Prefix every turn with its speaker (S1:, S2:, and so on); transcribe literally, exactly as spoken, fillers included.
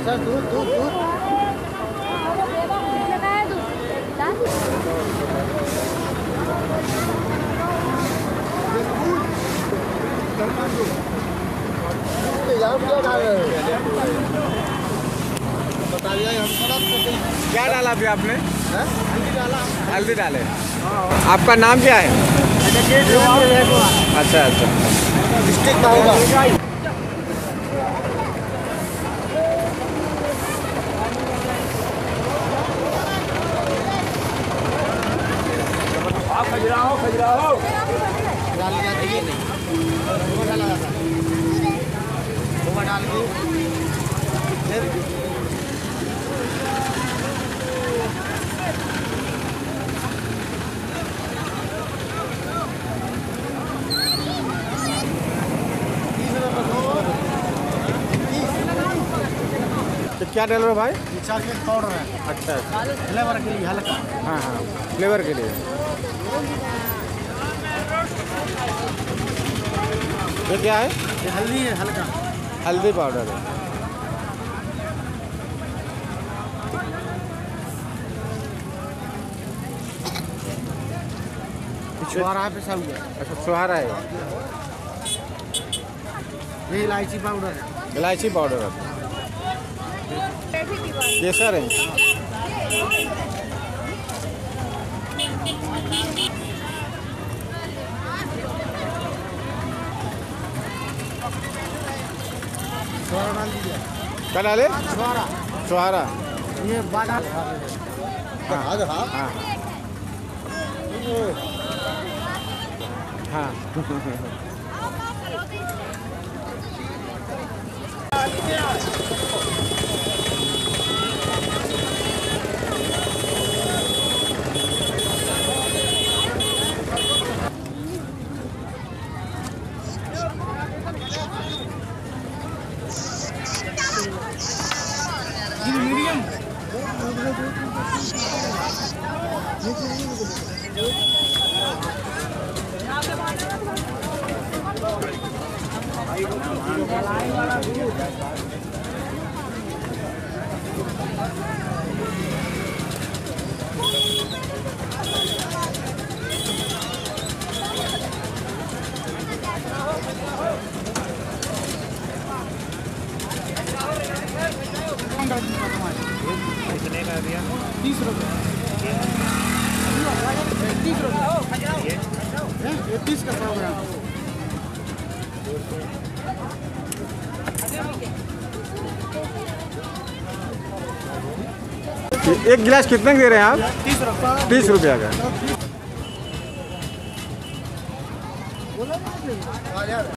S1: Sir दूध दूध दूध
S2: क्या डाला अभी आपने?
S1: हल्दी डाला।
S2: हल्दी डाले। आपका नाम क्या है? अच्छा अच्छा।
S1: डिस्ट्रिक्ट होगा।
S2: खजराहो खजराहो
S1: डाल जाती है नहीं, वो डाला जाता है, वो डाल के फिर
S2: तो क्या डाल रहे हो भाई?
S1: चॉकलेट पाउडर है।
S2: अच्छा अच्छा,
S1: फ्लेवर के लिए हल्का।
S2: हाँ हाँ, फ्लेवर के लिए। ये क्या है?
S1: ये हल्दी है, हल्का
S2: हल्दी पाउडर है।
S1: छुहारा पे सब हुआ।
S2: अच्छा छुहारा है।
S1: ये इलायची पाउडर है।
S2: इलायची पाउडर है। केसर है।
S1: छुहारा डाल दीजिए।
S2: क्या डाले?
S1: छुहारा।
S2: छुहारा।
S1: ये बादाम।
S2: हाँ हाँ हाँ हाँ।
S1: मीडियम।
S2: कितने का दिया?
S1: तीस रुपये। तीस रुपये। ये तीस का सौ ग्राम।
S2: एक गिलास कितने दे रहे हैं आप?
S1: तीस रुपये।
S2: तीस रुपया का।